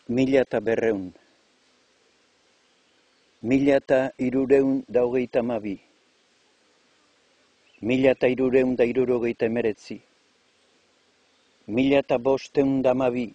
1100, 1332, 1369, 1512.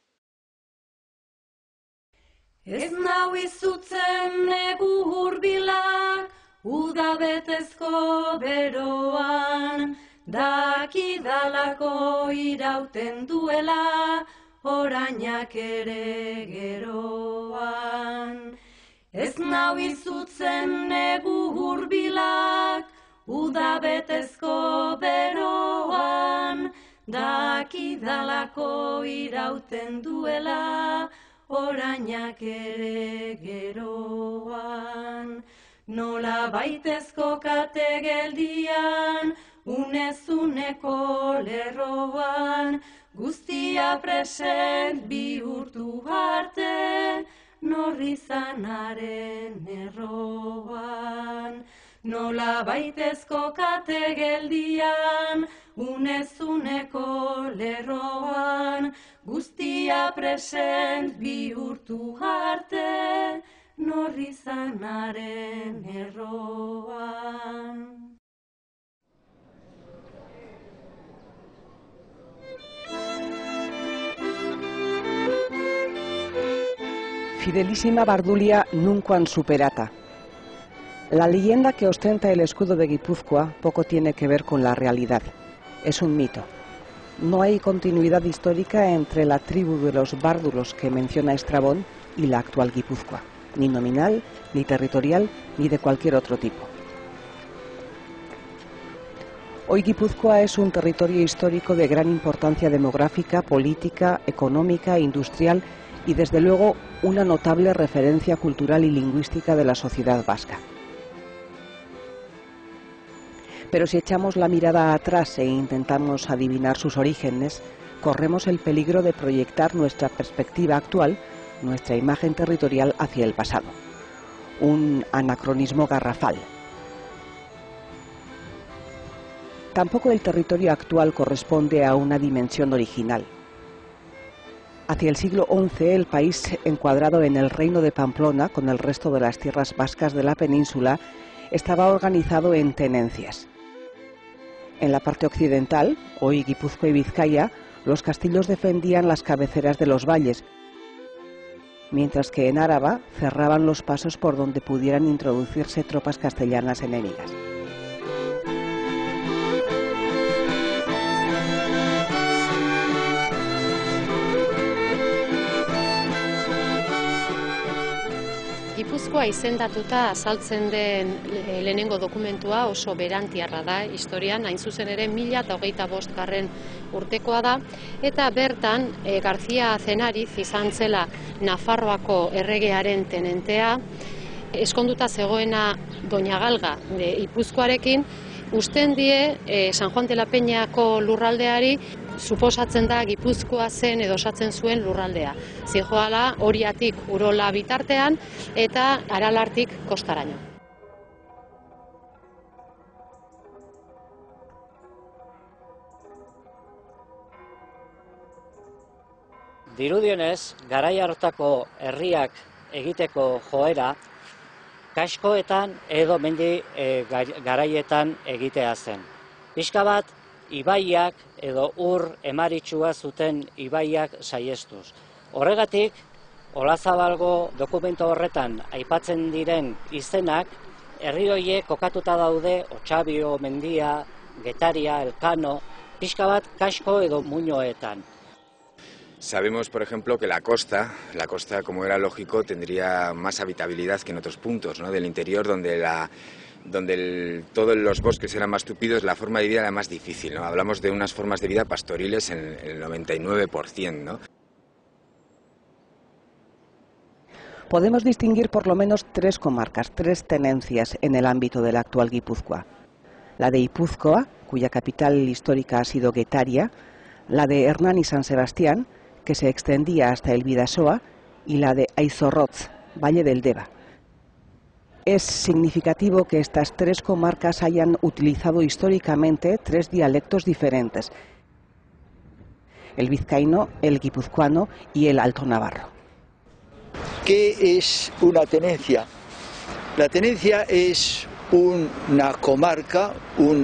Ez nau izutzen negu hurbilak, udabetezko beroan, dakidalako irauten duela, orainak ere geroan. Ez nau izutzen negu hurbilak, udabetezko beroan, dakidalako irauten duela, orainak ere geroan. Nola baitezko kate geldian, unezuneko lerroan, guztia present bihurtu arte, norrizanaren erroan. Nola baitezko kate geldian, unezuneko lerroan, guztia present bihurtu arte, norrizanaren erroan. Fidelísima Bardulia nunca superata. La leyenda que ostenta el escudo de Guipúzcoa poco tiene que ver con la realidad. Es un mito. No hay continuidad histórica entre la tribu de los bárdulos que menciona Estrabón y la actual Guipúzcoa, ni nominal, ni territorial, ni de cualquier otro tipo. Hoy Guipúzcoa es un territorio histórico de gran importancia demográfica, política, económica, industrial y desde luego una notable referencia cultural y lingüística de la sociedad vasca. Pero si echamos la mirada atrás e intentamos adivinar sus orígenes, corremos el peligro de proyectar nuestra perspectiva actual, nuestra imagen territorial hacia el pasado. Un anacronismo garrafal. Tampoco el territorio actual corresponde a una dimensión original. Hacia el siglo XI, el país encuadrado en el reino de Pamplona, con el resto de las tierras vascas de la península, estaba organizado en tenencias. En la parte occidental, hoy Guipúzcoa y Vizcaya, los castillos defendían las cabeceras de los valles, mientras que en Áraba cerraban los pasos por donde pudieran introducirse tropas castellanas enemigas. Gipuzkoa izendatuta azaltzen den lehenengo dokumentua oso berantiarra da historian, hain zuzen ere 1025. Urtekoa da, eta bertan García Zenariz izan zela Nafarroako erregearen tenentea, eskonduta zegoena Doña Galga Gipuzkoarekin, usten die San Juan de la Peñako lurraldeari, suposatzen da Gipuzkoa zen edo osatzen zuen lurraldea. Zijoala Oriatik Urola bitartean eta Aralartik kostaraino. Dirudienez, garai hartako herriak egiteko joera, kaskoetan edo mendi garaietan egitea zen. Pixka bat, ibaiak edo ur emaritsua zuten ibaiak saiestuz. Horregatik, Olazabalgo dokumento horretan aipatzen diren izenak, herri horiek kokatuta daude Otxabio, Mendia, Getaria, Elkano, pixka bat kasko edo muinoetan. Sabemos, por ejemplo, que la costa, como era lógico, tendría más habitabilidad que en otros puntos, ¿no? Del interior, donde todos los bosques eran más tupidos, la forma de vida era más difícil, ¿no? Hablamos de unas formas de vida pastoriles en el 99%, ¿no? Podemos distinguir por lo menos 3 comarcas, 3 tenencias en el ámbito de la actual Guipúzcoa. La de Ipúzcoa, cuya capital histórica ha sido Getaria, la de Hernán y San Sebastián, que se extendía hasta el Bidasoa, y la de Aizorrotz, Valle del Deva. Es significativo que estas 3 comarcas hayan utilizado históricamente 3 dialectos diferentes: el vizcaíno, el guipuzcoano y el alto navarro. ¿Qué es una tenencia? La tenencia es una comarca, un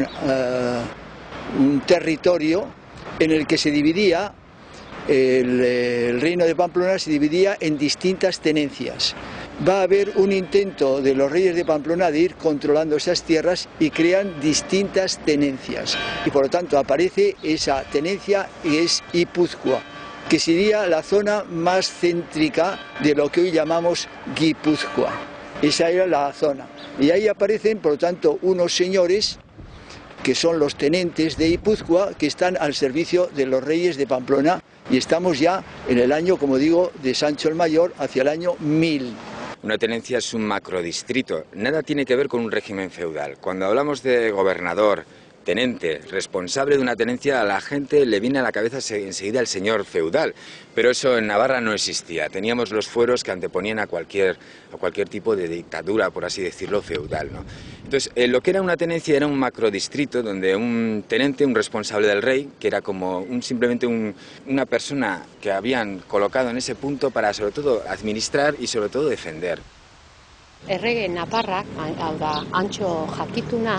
territorio en el que se dividía, el reino de Pamplona se dividía en distintas tenencias. Va a haber un intento de los reyes de Pamplona de ir controlando esas tierras y crean distintas tenencias. Y por lo tanto aparece esa tenencia y es Guipúzcoa, que sería la zona más céntrica de lo que hoy llamamos Guipúzcoa. Esa era la zona. Y ahí aparecen, por lo tanto, unos señores que son los tenentes de Guipúzcoa, que están al servicio de los reyes de Pamplona, y estamos ya en el año, como digo, de Sancho el Mayor, hacia el año 1000. Una tenencia es un macrodistrito, nada tiene que ver con un régimen feudal. Cuando hablamos de gobernador, tenente, responsable de una tenencia, a la gente le viene a la cabeza enseguida el señor feudal, pero eso en Navarra no existía. Teníamos los fueros que anteponían a cualquier tipo de dictadura, por así decirlo, feudal, ¿no? Entonces, lo que era una tenencia era un macrodistrito donde un tenente, un responsable del rey, que era como simplemente una persona que habían colocado en ese punto para sobre todo administrar y sobre todo defender. Errege Naparrak, hau da, Antxo jakituna,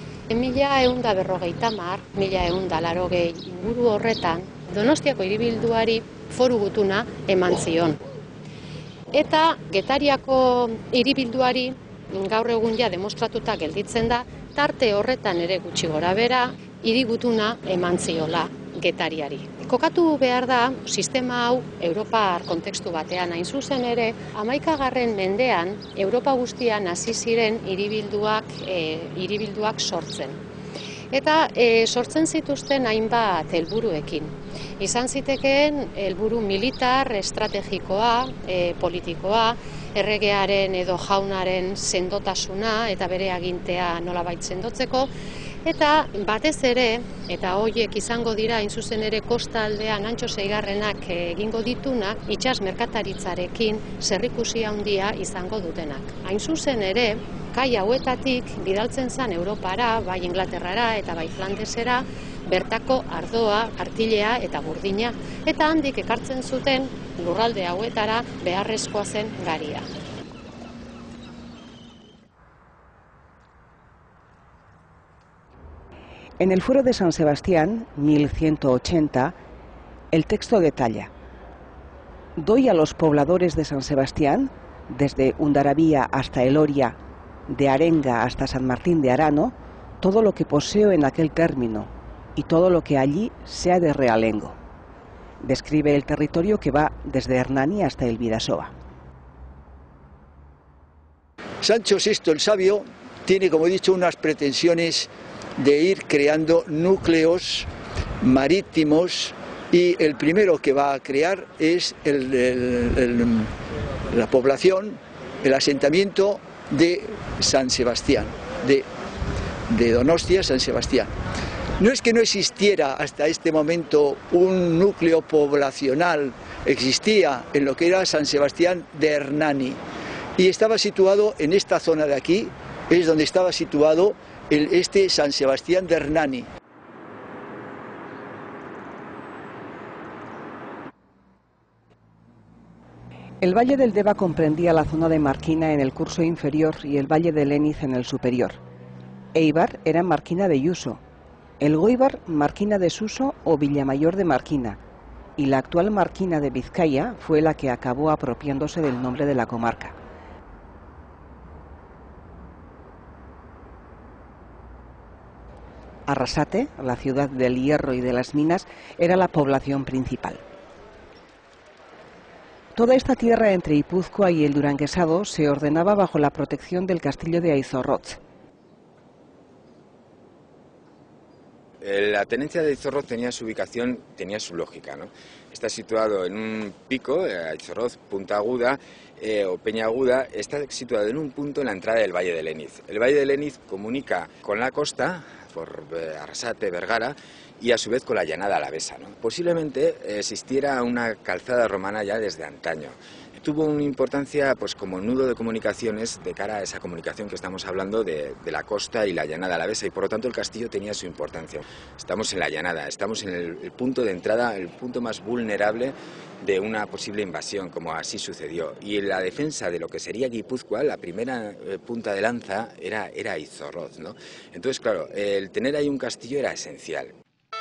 1150, 1180 inguru horretan, Donostiako hiribilduari foru gutuna eman zion. Eta Getariako hiribilduari gaur egun ja demostratuta gelditzen da, tarte horretan ere gutxi gorabehera hiri gutuna eman ziola Getariari. Kokatu behar da, sistema hau Europar kontekstu batean hain zuzen ere, 11. mendean Europa guztian hasi ziren hiribilduak sortzen. Eta sortzen zituzten hainbat helburuekin. Izan zitekeen helburu militar, estrategikoa, politikoa, erregearen edo jaunaren sendotasuna eta bere agintea nolabait sendotzeko, eta batez ere, eta horiek izango dira hain zuzen ere kostaldean Antxo Seigarrenak egingo ditunak, itsas merkataritzarekin zerikusi handia izango dutenak. Hain zuzen ere, kai hauetatik bidaltzen zen Europara, bai Inglaterrara eta bai Flandesera, bertako ardoa, artilea eta burdina, eta handik ekartzen zuten lurralde hauetara beharrezkoa zen garia. En el Fuero de San Sebastián, 1180, el texto detalla: doy a los pobladores de San Sebastián, desde Undarabía hasta Eloria, de Arenga hasta San Martín de Arano, todo lo que poseo en aquel término y todo lo que allí sea de realengo. Describe el territorio que va desde Hernani hasta el Bidasoa. Sancho VI el Sabio tiene, como he dicho, unas pretensiones de ir creando núcleos marítimos, y el primero que va a crear es la población, el asentamiento de San Sebastián, de Donostia, San Sebastián. No es que no existiera hasta este momento un núcleo poblacional, existía en lo que era San Sebastián de Hernani, y estaba situado en esta zona de aquí, es donde estaba situado este San Sebastián de Hernani. El Valle del Deva comprendía la zona de Marquina en el curso inferior y el Valle de Léniz en el superior. Eibar era Marquina de Yuso, el Goibar Marquina de Suso o Villamayor de Marquina, y la actual Marquina de Vizcaya fue la que acabó apropiándose del nombre de la comarca. Arrasate, la ciudad del hierro y de las minas, era la población principal. Toda esta tierra entre Guipúzcoa y el Duranguesado se ordenaba bajo la protección del castillo de Aizorroz. La tenencia de Aizorroz tenía su ubicación, tenía su lógica, ¿no? Está situado en un pico, Aizorroz, Punta Aguda o Peña Aguda, está situado en un punto en la entrada del Valle de Léniz. El Valle de Léniz comunica con la costa, por Arrasate, Vergara, y a su vez con la llanada alavesa, ¿no? Posiblemente existiera una calzada romana ya desde antaño. Tuvo una importancia pues como nudo de comunicaciones de cara a esa comunicación que estamos hablando de la costa y la llanada alavesa, y por lo tanto el castillo tenía su importancia. Estamos en la llanada, estamos en el punto de entrada, el punto más vulnerable de una posible invasión, como así sucedió. Y en la defensa de lo que sería Guipúzcoa, la primera punta de lanza era Izorroz, ¿no? Entonces, claro, el tener ahí un castillo era esencial.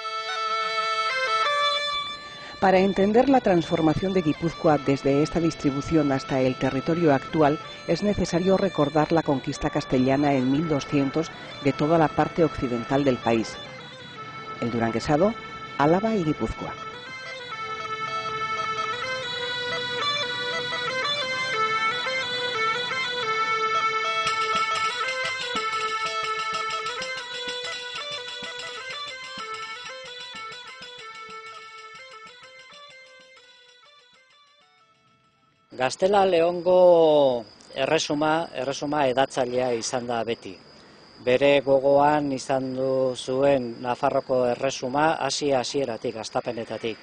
Para entender la transformación de Guipúzcoa desde esta distribución hasta el territorio actual, es necesario recordar la conquista castellana en 1200 de toda la parte occidental del país: el duranguesado, Álava y Guipúzcoa. Gaztela-Leongo erresuma edatzailea izan da beti. Bere gogoan izan zuen Nafarroko erresuma hasieratik, hastapenetatik.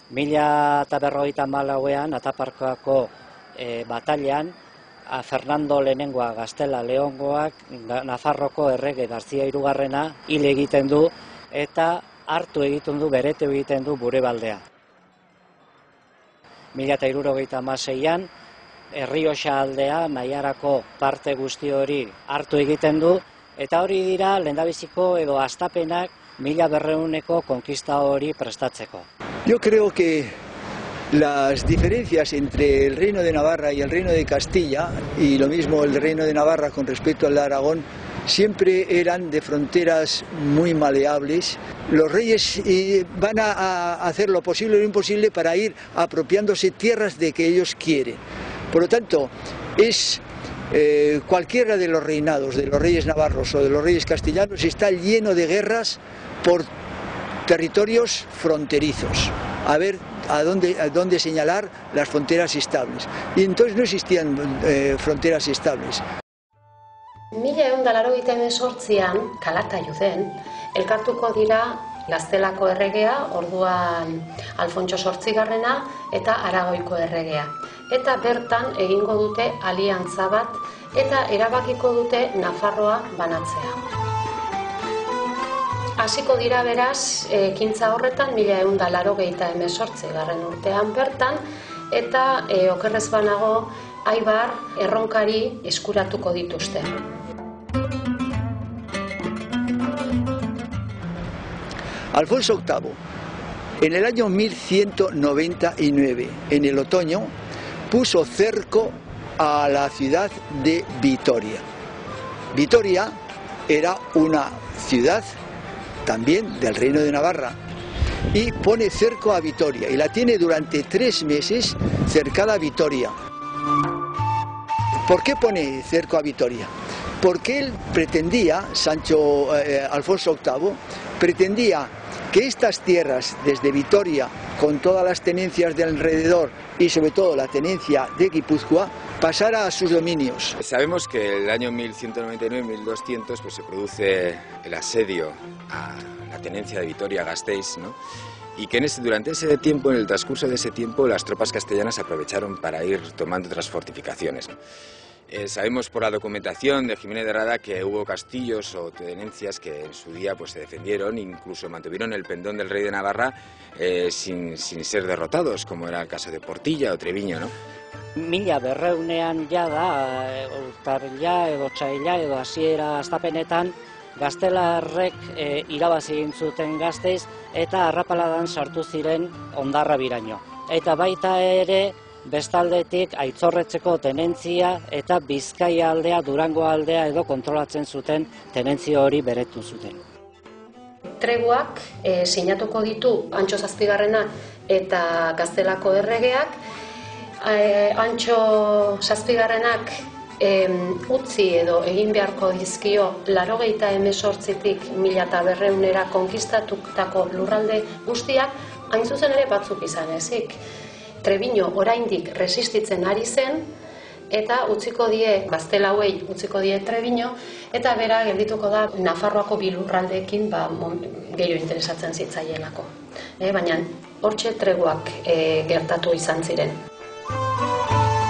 1054ean Ataparkako batailan Fernando Lehenengoa Gaztela-Leongoak Nafarroko errege Garzia hirugarrena hil egiten du eta hartu egiten du, beretu egiten du Burebaldea. 1076an Errioxa aldea, Naiarako parte guzti hori hartu egiten du, eta hori dira lehendabiziko edo hastapenak 1200eko konkista hori prestatzeko. Yo creo que las diferencias entre el Reino de Navarra y el Reino de Castilla, y lo mismo el Reino de Navarra con respecto al de Aragón, siempre eran de fronteras muy maleables. Los reyes van a hacer lo posible y lo imposible para ir apropiándose tierras de que ellos quieren. Por lo tanto, es cualquiera de los reinados, de los reyes navarros o de los reyes castellanos, está lleno de guerras por territorios fronterizos, a ver a dónde señalar las fronteras estables. Y entonces no existían fronteras estables. 1188an Calatayuden elkartuko dira Gaztelako erregea, orduan Alfontso VIII eta Aragoiko erregea. Eta bertan egingo dute aliantza bat eta erabakiko dute Nafarroa banatzea. Hasiko dira beraz ekintza horretan 1188 urtean bertan, eta okerrez banago Aibar erronkari eskuratuko dituzte. Alfonso VIII, en el año 1199, en el otoño, puso cerco a la ciudad de Vitoria. Vitoria era una ciudad también del Reino de Navarra, y pone cerco a Vitoria, y la tiene durante 3 meses cercada a Vitoria. ¿Por qué pone cerco a Vitoria? Porque él pretendía, Alfonso VIII, pretendía que estas tierras, desde Vitoria, con todas las tenencias de alrededor y sobre todo la tenencia de Guipúzcoa, pasara a sus dominios. Sabemos que el año 1199-1200 pues, se produce el asedio a la tenencia de Vitoria-Gasteiz, ¿no? Y que durante ese tiempo, en el transcurso de ese tiempo, las tropas castellanas aprovecharon para ir tomando otras fortificaciones. Sabemos por la documentación de Jiménez de Rada que hubo castillos o tenencias que en su día pues, se defendieron, incluso mantuvieron el pendón del rey de Navarra sin ser derrotados, como era el caso de Portilla o Treviño, ¿no? 1200ean jada, urtarrila edo otsaila edo hasiera hastapenetan, Gaztelarrek irabazi egin zuten Gasteiz eta arrapaladan sartu ziren Hondarrabiraino. Eta baita ere bestaldetik Aitzorretzeko tenentzia eta Bizkaia aldea, Durango aldea edo kontrolatzen zuten tenentzia hori beretu zuten. Treguak sinatuko ditu Antso VII eta Gaztelako erregeak. Antso VIIak utzi edo egin beharko dizkio 98tik 1200era konkistatutako lurralde guztiak, hain zuzen ere batzuk izan ezik. Treviño oraindik resistitzen ari zen, eta utziko die, Gaztelauei utziko die Treviño, eta bera geldituko da Nafarroako bilurraldeekin gehiago interesatzen zitzaielako. Baina hortxe treguak gertatu izan ziren.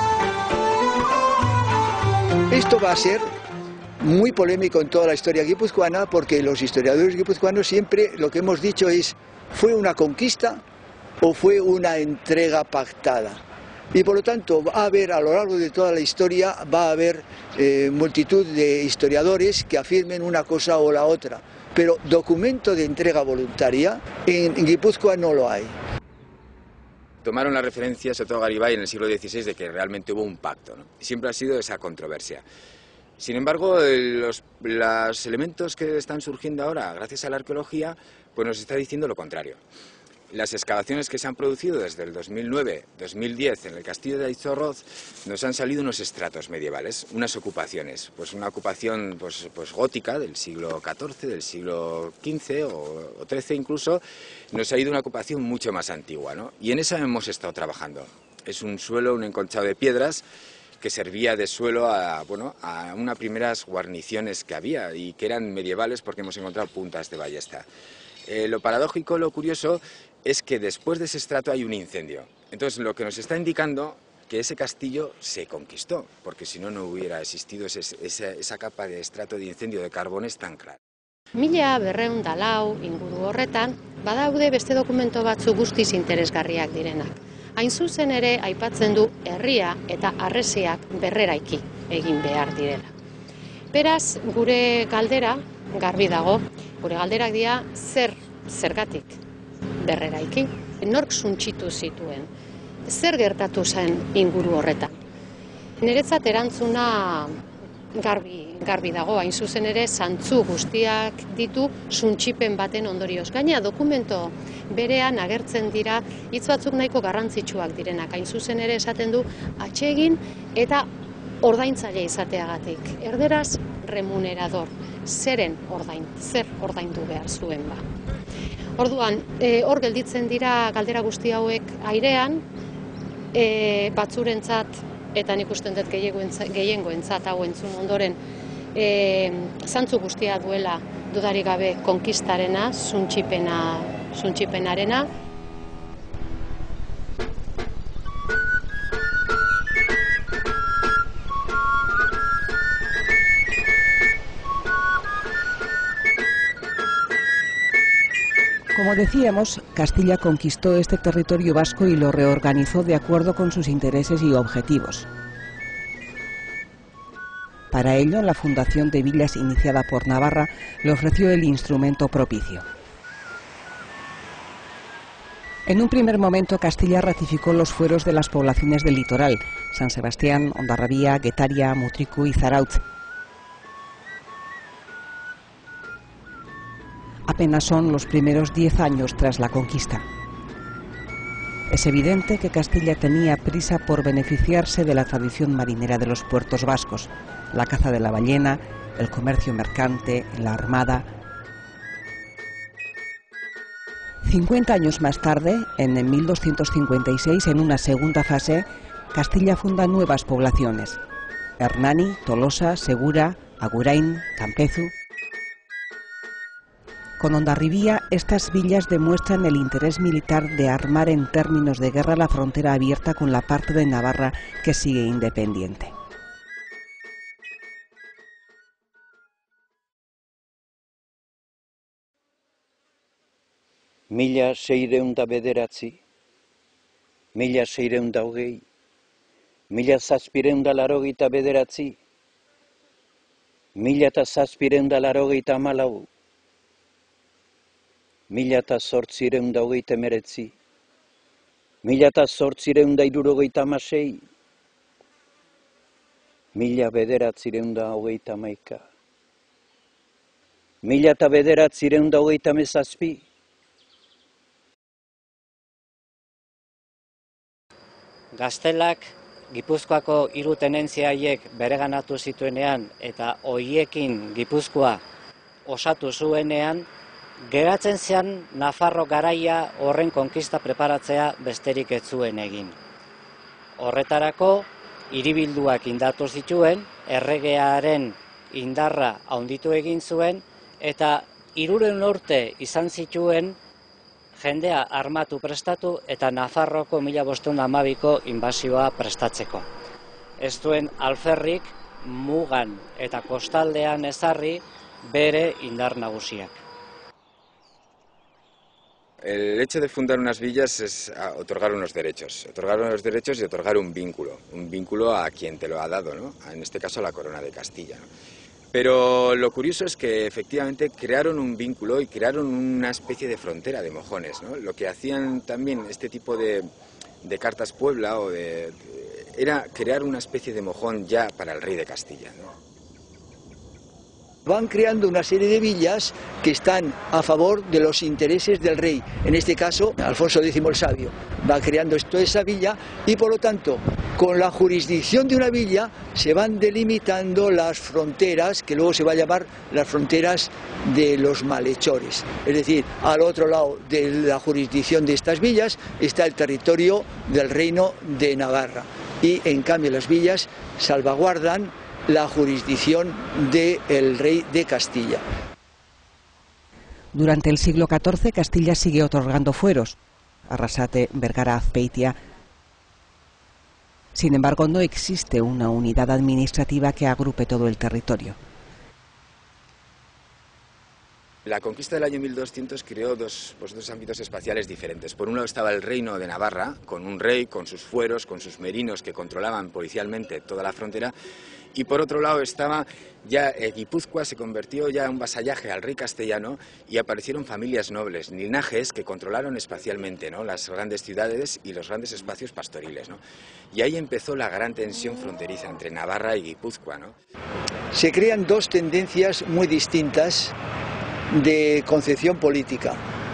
Esto va a ser muy polémico en toda la historia guipuzcoana porque los historiadores guipuzcoanos siempre lo que hemos dicho es ¿fue una conquista o fue una entrega pactada? Y por lo tanto va a haber a lo largo de toda la historia va a haber multitud de historiadores que afirmen una cosa o la otra, pero documento de entrega voluntaria en Guipúzcoa no lo hay. Tomaron la referencia, sobre todo Garibay, en el siglo XVI, de que realmente hubo un pacto, ¿no? Siempre ha sido esa controversia. Sin embargo, los elementos que están surgiendo ahora, gracias a la arqueología, pues nos está diciendo lo contrario. Las excavaciones que se han producido desde el 2009-2010 en el castillo de Aizorroz nos han salido unos estratos medievales, unas ocupaciones, pues una ocupación pues gótica del siglo XIV, del siglo XV o XIII incluso, nos ha ido una ocupación mucho más antigua, ¿no? Y en esa hemos estado trabajando. Es un suelo, un enconchado de piedras que servía de suelo a unas primeras guarniciones que había y que eran medievales porque hemos encontrado puntas de ballesta. Lo paradójico, lo curioso, es que después de ese estrato hay un incendio. Entonces, lo que nos está indicando que ese castillo se conquistó, porque si no, no hubiera existido esa capa de estrato de incendio de carbones tan clara. 1204 inguru horretan, badaude beste dokumento batzu guztiz interesgarriak direnak. Hain zuzen ere, aipatzen du herria eta harresiak berreraiki egin behar direla. Beraz, gure galdera, garbi dago, gure galderak dira zergatik berreraiki, nork suntsitu zituen, zer gertatu zen inguru horretan. Niretzat erantzuna garbi dago, hain zuzen ere zantzu guztiak ditu suntsipen baten ondorioz. Gaina dokumento berean agertzen dira hitz batzuk nahiko garrantzitsuak direnak, hain zuzen ere esaten du atsegin eta ordaintzaile izateagatik. Erderaz remunerador, zer ordaindu behar zuen ba. Orduan, hor gelditzen dira galdera guzti hauek airean, batzurentzat, eta nik uste dut gehiengoentzat hau entzun ondoren, zantzu guztia duela dudarik gabe konkistarena, suntsipenarena. Como decíamos, Castilla conquistó este territorio vasco y lo reorganizó de acuerdo con sus intereses y objetivos. Para ello, la fundación de villas iniciada por Navarra le ofreció el instrumento propicio. En un primer momento, Castilla ratificó los fueros de las poblaciones del litoral, San Sebastián, Hondarribia, Guetaria, Mutriku y Zarautz. Apenas son los primeros 10 años tras la conquista. Es evidente que Castilla tenía prisa por beneficiarse de la tradición marinera de los puertos vascos, la caza de la ballena, el comercio mercante, la armada. 50 años más tarde, en 1256, en una segunda fase, Castilla funda nuevas poblaciones: Hernani, Tolosa, Segura, Agurain, Campezu. Con Hondarribia, estas villas demuestran el interés militar de armar en términos de guerra la frontera abierta con la parte de Navarra que sigue independiente. Mila 609, 1620, 1789, 1784, 1889, 1876, 1931, 1937. Gaztelak Gipuzkoako hiru tenentzia haiek bereganatu zituenean eta hoiekin Gipuzkoa osatu zuenean, geratzen zen Nafarro garaia horren konkista preparatzea besterik ez zuen egin. Horretarako, hiribilduak indatu zituen, erregearen indarra handitu egin zuen, eta 300 urte izan zituen jendea armatu prestatu eta Nafarroko 1512ko inbasioa prestatzeko. Ez duen alferrik mugan eta kostaldean ezarri bere indar nagusiak. El hecho de fundar unas villas es otorgar unos derechos y otorgar un vínculo a quien te lo ha dado, ¿no? En este caso a la Corona de Castilla, ¿no? Pero lo curioso es que efectivamente crearon un vínculo y crearon una especie de frontera de mojones, ¿no? Lo que hacían también este tipo de cartas Puebla era crear una especie de mojón ya para el rey de Castilla, ¿no? Van creando una serie de villas que están a favor de los intereses del rey. En este caso, Alfonso X el Sabio va creando toda esa villa y por lo tanto, con la jurisdicción de una villa se van delimitando las fronteras, que luego se va a llamar las fronteras de los malhechores. Es decir, al otro lado de la jurisdicción de estas villas está el territorio del reino de Navarra y en cambio las villas salvaguardan la jurisdicción del rey de Castilla. Durante el siglo XIV, Castilla sigue otorgando fueros, Arrasate, Vergara, Azpeitia. Sin embargo, no existe una unidad administrativa que agrupe todo el territorio. La conquista del año 1200 creó dos ámbitos espaciales diferentes. Por un lado estaba el reino de Navarra, con un rey, con sus fueros, con sus merinos que controlaban policialmente toda la frontera. Y por otro lado estaba ya Guipúzcoa, se convirtió ya en un vasallaje al rey castellano y aparecieron familias nobles, linajes que controlaron espacialmente, ¿no?, las grandes ciudades y los grandes espacios pastoriles, ¿no? Y ahí empezó la gran tensión fronteriza entre Navarra y Guipúzcoa, ¿no? Se crean dos tendencias muy distintas de concepción política.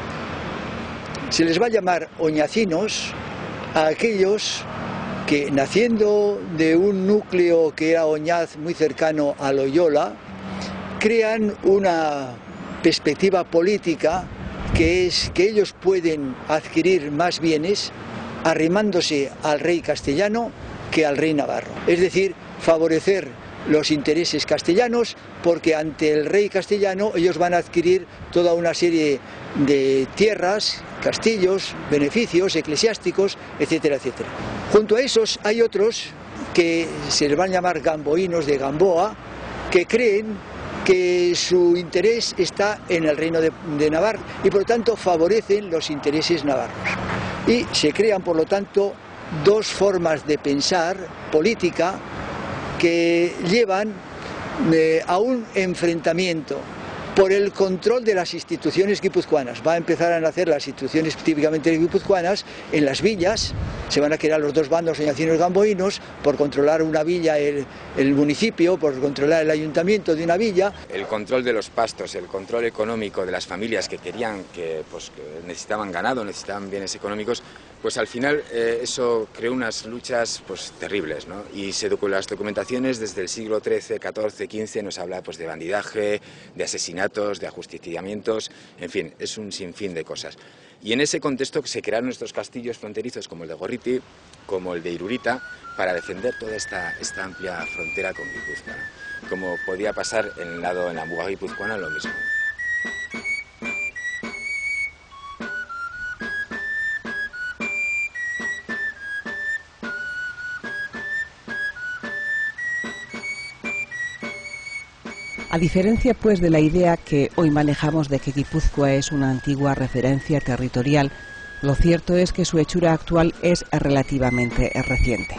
Se les va a llamar oñacinos a aquellos que, naciendo de un núcleo que era Oñaz muy cercano a Loyola, crean una perspectiva política que es que ellos pueden adquirir más bienes arrimándose al rey castellano que al rey navarro. Es decir, favorecer los intereses castellanos, porque ante el rey castellano ellos van a adquirir toda una serie de tierras, castillos, beneficios eclesiásticos, etcétera, etcétera. Junto a esos hay otros que se les van a llamar gamboínos de Gamboa, que creen que su interés está en el reino de Navarra y por lo tanto favorecen los intereses navarros. Y se crean por lo tanto dos formas de pensar política que llevan a un enfrentamiento por el control de las instituciones guipuzcoanas. Va a empezar a nacer las instituciones típicamente guipuzcoanas en las villas. Se van a crear los dos bandos oñacinos gamboínos por controlar una villa, el municipio, por controlar el ayuntamiento de una villa. El control de los pastos, el control económico de las familias que querían, que necesitaban ganado, necesitaban bienes económicos, pues al final eso creó unas luchas terribles, ¿no? Y las documentaciones desde el siglo XIII, XIV, XV nos habla de bandidaje, de asesinatos, de ajusticiamientos, en fin, es un sinfín de cosas. Y en ese contexto se crearon estos castillos fronterizos como el de Gorriti, como el de Irurita, para defender toda esta amplia frontera con Guipúzcoa, ¿no? Como podía pasar en la muga guipuzcoana, lo mismo. A diferencia, pues, de la idea que hoy manejamos de que Guipúzcoa es una antigua referencia territorial, lo cierto es que su hechura actual es relativamente reciente.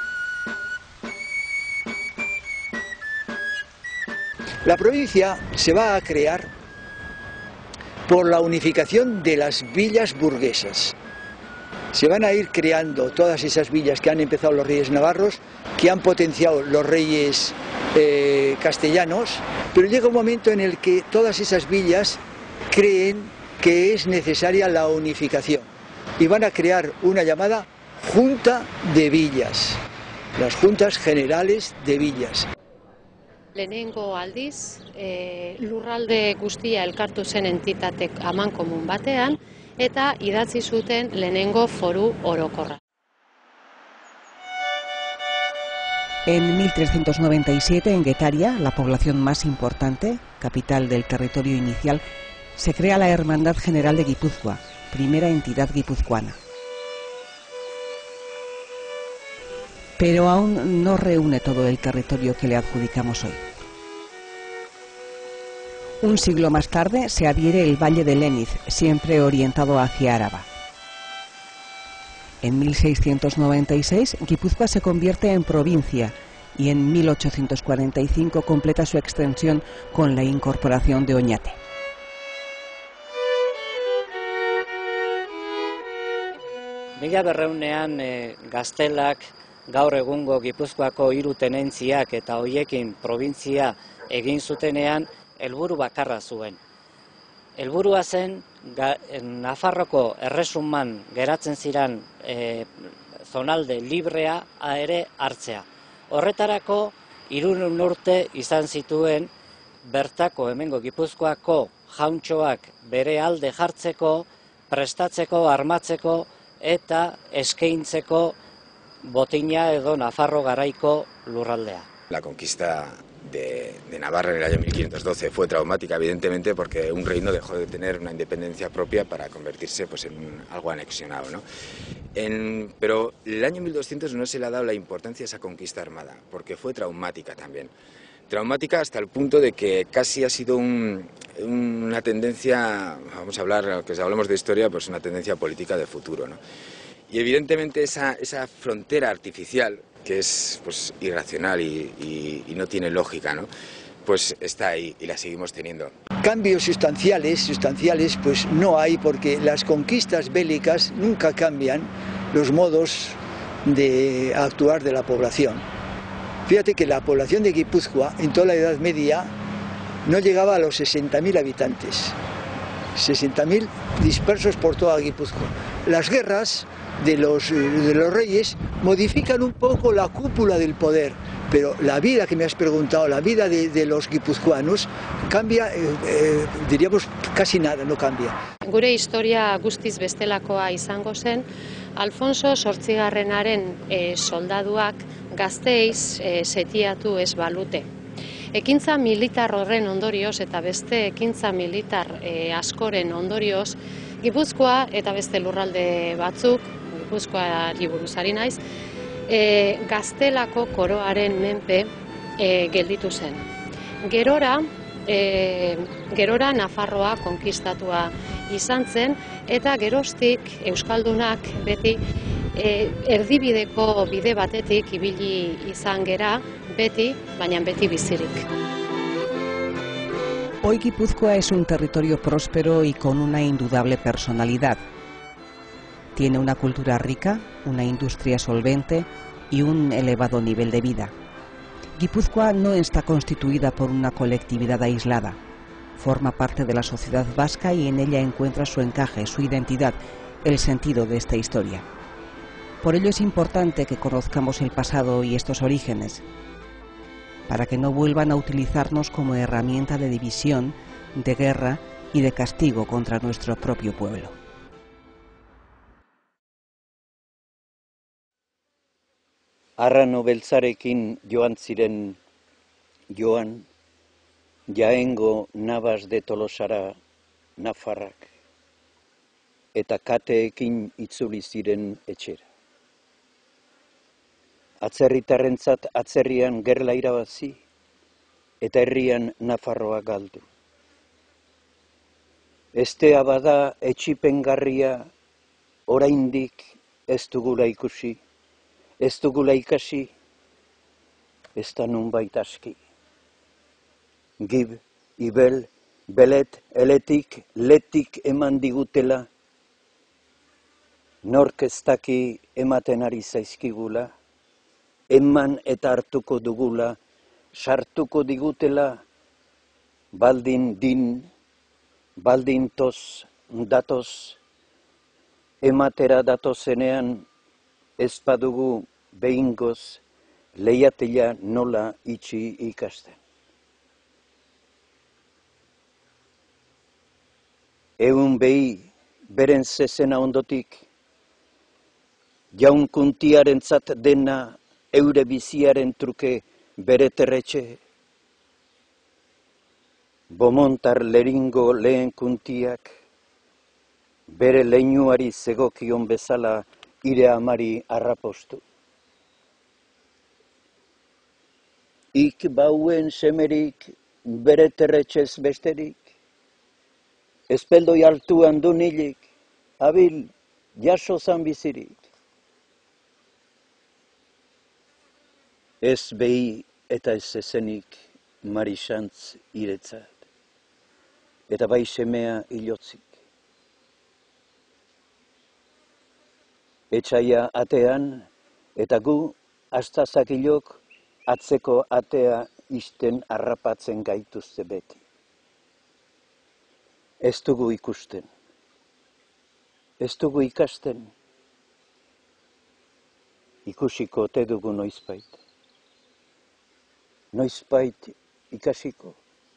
La provincia se va a crear por la unificación de las villas burguesas. Se van a ir creando todas esas villas que han empezado los reyes navarros, que han potenciado los reyes castellanos, pero llega un momento en el que todas esas villas creen que es necesaria la unificación y van a crear una llamada Junta de Villas, las Juntas Generales de Villas. Lehenengo aldiz, lurralde guztia elkartu zen entitatek amankomun batean eta idatzi zuten lehenengo foru orokorra. En 1397, en Guetaria, la población más importante, capital del territorio inicial, se crea la Hermandad General de Guipúzcoa, primera entidad guipuzcoana. pero aún no reúne todo el territorio que le adjudicamos hoy. Un siglo más tarde se adhiere el valle de Léniz, siempre orientado hacia Áraba. En 1696, Guipúzcoa se convierte en provincia y en 1845 completa su extensión con la incorporación de Oñate. Mila berreunean gaztelak gaur egungo Gipuzkoako 3 tenentziak eta hoiekin provintzia egin zutenean helburu bakarra zuen. Helburua zen Nafarroko erresuman geratzen ziren zonalde librea ere hartzea. Horretarako 3 urte izan zituen bertako hemengo Gipuzkoako jauntxoak bere alde jartzeko, prestatzeko, armatzeko eta eskaintzeko botina edo Nafarro garaiko lurraldea. La conquista de Navarra en el año 1512 fue traumática, evidentemente, porque un reino dejó de tener una independencia propia para convertirse pues, en algo anexionado, ¿no? Pero el año 1200 no se le ha dado la importancia a esa conquista armada, porque fue traumática también. Traumática hasta el punto de que casi ha sido una tendencia, vamos a hablar, que si hablamos de historia, pues una tendencia política de futuro, ¿no? Y evidentemente esa frontera artificial, que es pues, irracional y no tiene lógica, ¿no? Pues está ahí y la seguimos teniendo. Cambios sustanciales pues no hay, porque las conquistas bélicas nunca cambian los modos de actuar de la población. Fíjate que la población de Guipúzcoa en toda la Edad Media no llegaba a los 60.000 habitantes. 60.000 dispersos por toda Guipúzcoa. Las guerras de los reyes modifican un poco la cúpula del poder, pero la vida que me has preguntado, la vida de los guipuzcoanos, cambia, diríamos, casi nada, no cambia. Gure historia guztiz bestelakoa izango zen, Alfonso Zortzigarrenaren soldaduak Gasteiz setiatu ez balute. Ekintza militar horren ondorioz eta beste ekintza militar askoren ondorioz, Gipuzkoa eta beste lurralde batzuk, Gipuzkoari buruz ari naiz, Gaztelako koroaren menpe gelditu zen. Gerora Nafarroa konkistatua izan zen, eta geroztik Euskaldunak beti erdibideko bide batetik ibili izan gera, beti, baina beti bizirik. Hoy Guipúzcoa es un territorio próspero y con una indudable personalidad. Tiene una cultura rica, una industria solvente y un elevado nivel de vida. Guipúzcoa no está constituida por una colectividad aislada. Forma parte de la sociedad vasca y en ella encuentra su encaje, su identidad, el sentido de esta historia. Por ello es importante que conozcamos el pasado y estos orígenes, para que no vuelvan a utilizarnos como herramienta de división, de guerra y de castigo contra nuestro propio pueblo. Arrano beltzarekin joan ziren joan, jaengo nabas de Tolosara Nafarrak, eta kateekin itzuli ziren etxera. Atzerritarrentzat atzerrian gerla irabazi, eta herrian Nafarroa galdu. Estea bada etxipengarria, oraindik ez dugula ikusi, ez dugula ikasi, ez da nunbait aski. Gib, ibel, belet, eletik, letik eman digutela, nork ez daki ematen ari zaizkigula, eman eta hartuko dugula, sartuko digutela, baldin din, baldin toz, datoz, ematera datozenean, ez badugu behingoz, leihatila nola itxi ikasten. Egun behi, beren zezena ondotik, jaunkuntiarentzat dena, eure biziaren truke bere terretxe. Bomontar leringo lehen kuntiak, bere leinuari zegokion bezala ire amari arrapostu. Ik bauen semerik bere terretxez besterik, espeldoi altuan du nilik, abil jaso zan bizirik. Ez behi eta ez ezenik marixantz iretzat, eta bai semea hilotzik. Etxaia atean, eta gu astazakilok atzeko atea isten harrapatzen gaituzte beti. Ez dugu ikusten, ez dugu ikasten, ikusiko te dugu noizbait. Noizbait ikasiko.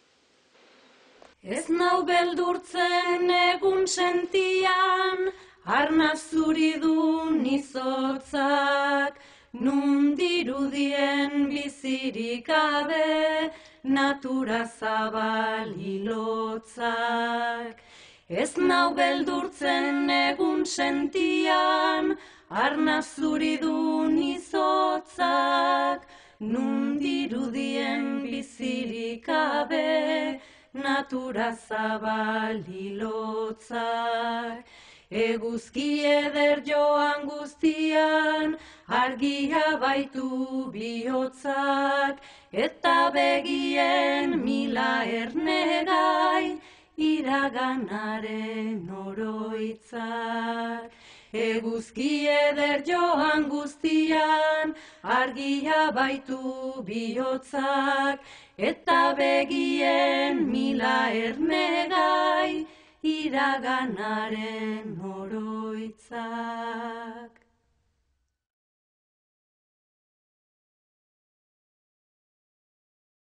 Ez nau beldurtzen egun sentian, arna zuri du nizotzak, nun dirudien bizirik gabe, natura zabal hilotzak. Ez nau beldurtzen egun sentian, arna zuri du nizotzak, nun dirudien bizirik gabe, natura zabal hilotzak. Eguzki eder joan guztian, argia baitu bihotzak, eta begien mila ernegai, iraganaren oroitzak. Eguzki eder joan guztian, argia baitu bihotzak, eta begien mila ernegai, iraganaren oroitzak.